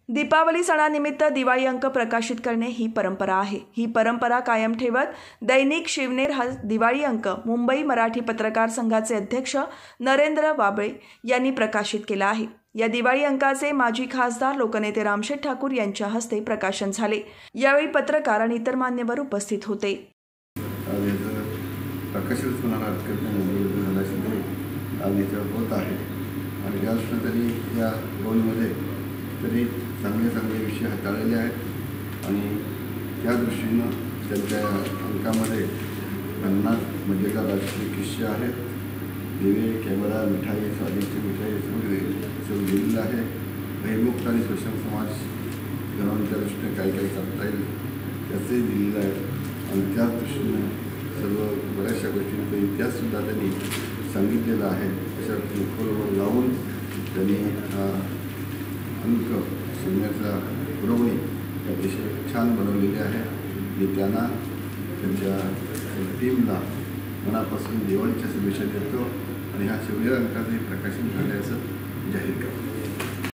दीपावली सणानिमित्त दिवाळी अंक प्रकाशित करणे ही परंपरा आहे। ही परंपरा कायम ठेवत दैनिक शिवनेर हा दिवाळी अंक मुंबई मराठी पत्रकार संघाचे अध्यक्ष नरेंद्र वाबळे यांनी प्रकाशित केला आहे। या दिवाळी अंकाचे माजी खासदार लोकनेते रामशेठ ठाकूर यांच्या हस्ते प्रकाशन झाले। यावेळी पत्रकार आणि इतर मान्यवर उपस्थित होते। तरी चांगले विषय हाताळलेले आहेत आणि त्या दृष्टीनं त्यांच्या अंकामध्ये 50 मजेदार राजकीय किस्से आहेत। दिवे, कॅमेरा, मिठाई, स्वादिष्ट मिठाई सगळं दिलेलं आहे। भयमुक्त आणि सक्षम समाज घडवण्याच्या दृष्टीने काय करता येईल त्याचंही दिलेलं आहे आणि त्याच दृष्टीनं सर्व बऱ्याचशा गोष्टींचा इतिहाससुद्धा त्यांनी सांगितलेला आहे। त्याच्यात लावून त्यांनी अंक शिवनेरचा पुरवणी अतिशय छान बनवलेली आहे। मी त्यांना त्यांच्या टीमला मनापासून दिवाळीच्या शुभेच्छा देतो आणि हा शिवनेर अंकाचंही प्रकाशन झाल्याचं जाहीर करतो।